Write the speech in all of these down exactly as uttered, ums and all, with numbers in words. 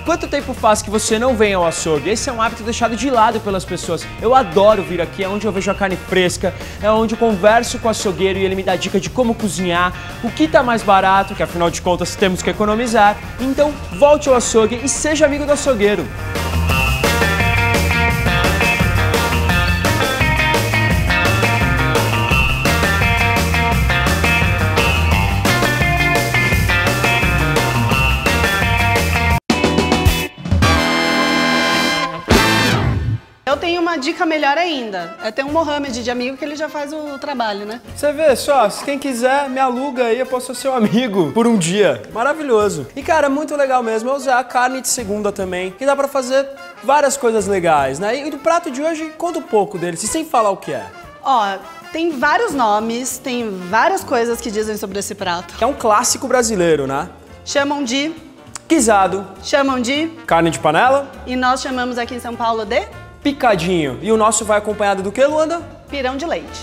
Quanto tempo faz que você não vem ao açougue? Esse é um hábito deixado de lado pelas pessoas. Eu adoro vir aqui, é onde eu vejo a carne fresca, é onde eu converso com o açougueiro e ele me dá dica de como cozinhar, o que tá mais barato, que afinal de contas temos que economizar. Então volte ao açougue e seja amigo do açougueiro. Eu tenho uma dica melhor ainda, é ter um Mohamed de amigo que ele já faz o trabalho, né? Você vê só, se quem quiser me aluga aí, eu posso ser seu amigo por um dia. Maravilhoso. E cara, muito legal mesmo é usar a carne de segunda também, que dá pra fazer várias coisas legais, né? E do prato de hoje, conta um pouco dele, sem falar o que é. Ó, tem vários nomes, tem várias coisas que dizem sobre esse prato. É um clássico brasileiro, né? Chamam de... Guisado. Chamam de... Carne de panela. E nós chamamos aqui em São Paulo de... Picadinho. E o nosso vai acompanhado do que, Luanda? Pirão de leite.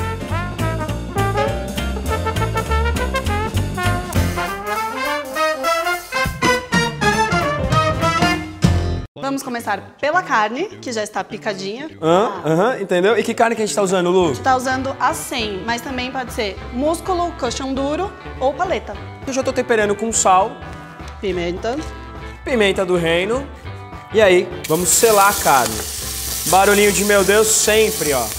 Vamos começar pela carne, que já está picadinha. Aham, uhum, uhum, entendeu? E que carne que a gente tá usando, Lu? A gente tá usando a cem, mas também pode ser músculo, coxão duro ou paleta. Eu já tô temperando com sal. Pimenta. Pimenta do reino. E aí, vamos selar a carne. Barulhinho de meu Deus sempre, ó.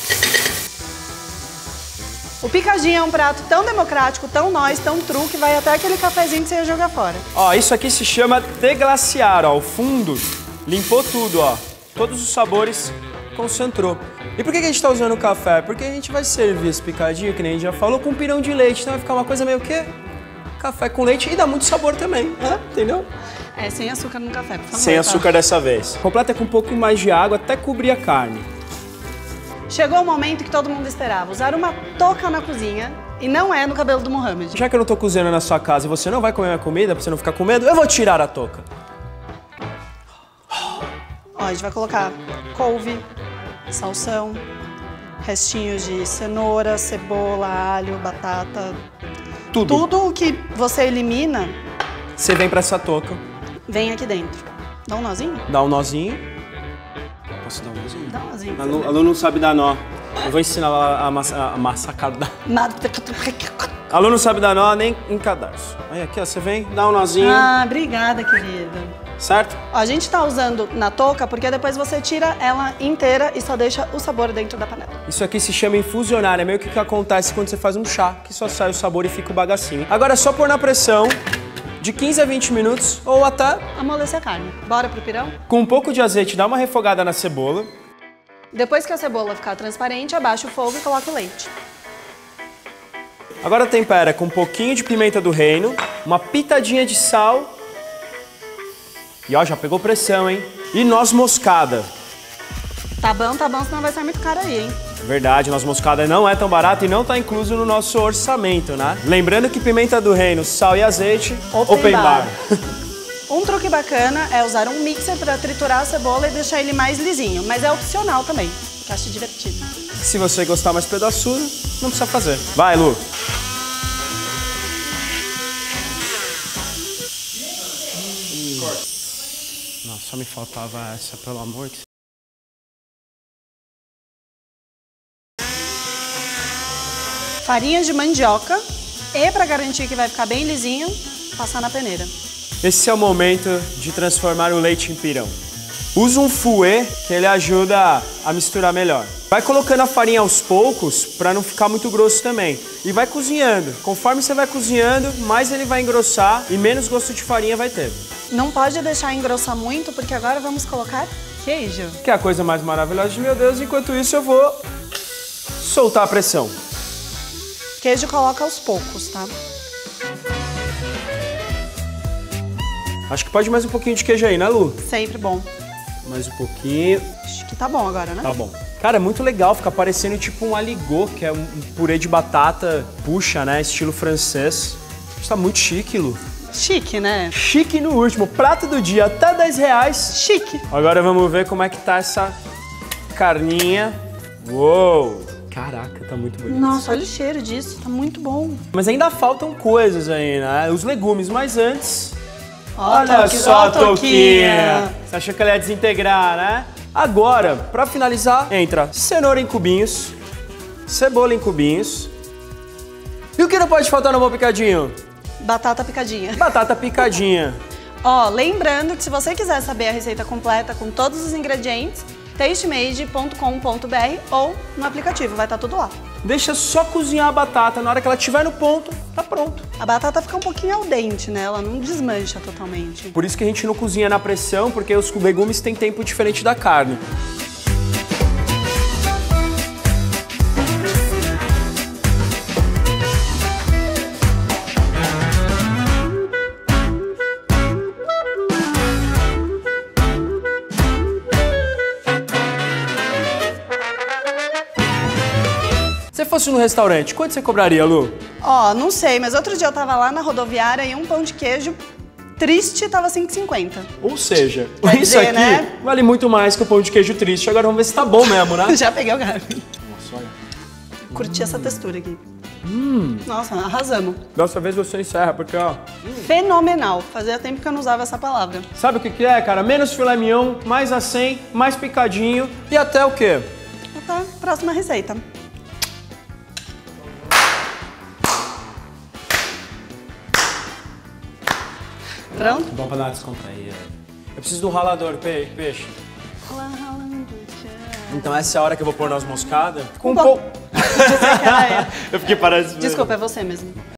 O picadinho é um prato tão democrático, tão nós, tão true, que vai até aquele cafezinho que você ia jogar fora. Ó, isso aqui se chama deglaciar, ó. O fundo limpou tudo, ó. Todos os sabores concentrou. E por que a gente tá usando o café? Porque a gente vai servir esse picadinho, que nem a gente já falou, com pirão de leite. Então vai ficar uma coisa meio que café com leite e dá muito sabor também, né? Entendeu? É, sem açúcar no café, por favor. Sem açúcar tá? Dessa vez. Completa com um pouco mais de água até cobrir a carne. Chegou o momento que todo mundo esperava, usar uma touca na cozinha e não é no cabelo do Mohamed. Já que eu não tô cozinhando na sua casa e você não vai comer minha comida, pra você não ficar com medo, eu vou tirar a touca. Ó, a gente vai colocar couve, salsão, restinhos de cenoura, cebola, alho, batata. Tudo. Tudo o que você elimina... Você vem pra essa touca. Vem aqui dentro. Dá um nozinho? Dá um nozinho. Posso dar um nozinho? Dá um nozinho. A Lu, a Lu não sabe dar nó. Eu vou ensinar ela a, massa, a massacada. A Lu não sabe dar nó nem em cadarço. Aí aqui, ó, você vem, dá um nozinho. Ah, obrigada, querida. Certo? Ó, a gente tá usando na touca porque depois você tira ela inteira e só deixa o sabor dentro da panela. Isso aqui se chama infusionar. É meio que o que acontece quando você faz um chá, que só sai o sabor e fica o bagacinho. Agora é só pôr na pressão de quinze a vinte minutos ou até... amolecer a carne. Bora pro pirão? Com um pouco de azeite, dá uma refogada na cebola. Depois que a cebola ficar transparente, abaixa o fogo e coloca o leite. Agora tempera com um pouquinho de pimenta do reino, uma pitadinha de sal. E ó, já pegou pressão, hein? E noz moscada. Tá bom, tá bom, senão vai sair muito caro aí, hein? Verdade, noz moscada não é tão barato e não tá incluso no nosso orçamento, né? Lembrando que pimenta do reino, sal e azeite, open, open bar. bar. Um truque bacana é usar um mixer para triturar a cebola e deixar ele mais lisinho, mas é opcional também, que acho divertido. Se você gostar mais pedaçudo, não precisa fazer. Vai, Lu! Nossa, só me faltava essa, pelo amor de Deus. Farinha de mandioca e, para garantir que vai ficar bem lisinho, passar na peneira. Esse é o momento de transformar o leite em pirão. Usa um fouet que ele ajuda a misturar melhor. Vai colocando a farinha aos poucos para não ficar muito grosso também. E vai cozinhando. Conforme você vai cozinhando, mais ele vai engrossar e menos gosto de farinha vai ter. Não pode deixar engrossar muito, porque agora vamos colocar queijo. Que é a coisa mais maravilhosa de meu Deus. Enquanto isso eu vou soltar a pressão. Queijo coloca aos poucos, tá? Acho que pode mais um pouquinho de queijo aí, né, Lu? Sempre bom. Mais um pouquinho. Acho que tá bom agora, né? Tá bom. Cara, é muito legal, fica parecendo tipo um aligot, que é um purê de batata puxa, né? Estilo francês. Isso tá muito chique, Lu. Chique, né? Chique no último. Prato do dia, até dez reais. Chique. Agora vamos ver como é que tá essa carninha. Uou! Caraca, tá muito bonito. Nossa, olha o cheiro disso, tá muito bom. Mas ainda faltam coisas aí, né? Os legumes, mas antes Olha toque, só ó a touquinha. Você achou que ela ia desintegrar, né? Agora, pra finalizar, entra cenoura em cubinhos, cebola em cubinhos. E o que não pode faltar no bom picadinho? Batata picadinha. Batata picadinha. Ó, lembrando que se você quiser saber a receita completa com todos os ingredientes, tastemade ponto com ponto br ou no aplicativo, vai estar tudo lá. Deixa só cozinhar a batata, na hora que ela estiver no ponto, tá pronto. A batata fica um pouquinho al dente, né? Ela não desmancha totalmente. Por isso que a gente não cozinha na pressão, porque os legumes têm tempo diferente da carne. Se fosse no restaurante, quanto você cobraria, Lu? Ó, não sei, mas outro dia eu tava lá na rodoviária e um pão de queijo triste tava cinco e cinquenta. Ou seja, Quer isso dizer, aqui né? vale muito mais que o pão de queijo triste. Agora vamos ver se tá bom mesmo, né? Já peguei o garfo. Nossa, olha. Curti essa textura aqui. Hum. Nossa, arrasamos. Dessa vez você encerra, porque ó... Fenomenal. Fazia tempo que eu não usava essa palavra. Sabe o que que é, cara? Menos filé mignon, mais acém, mais picadinho e até o quê? Até a próxima receita. Pronto? Bom pra dar uma descontraída. Eu preciso do ralador, pe peixe. Então essa é a hora que eu vou pôr noz moscada. Com um pouco... Eu Eu fiquei parado. Desculpa, é você mesmo.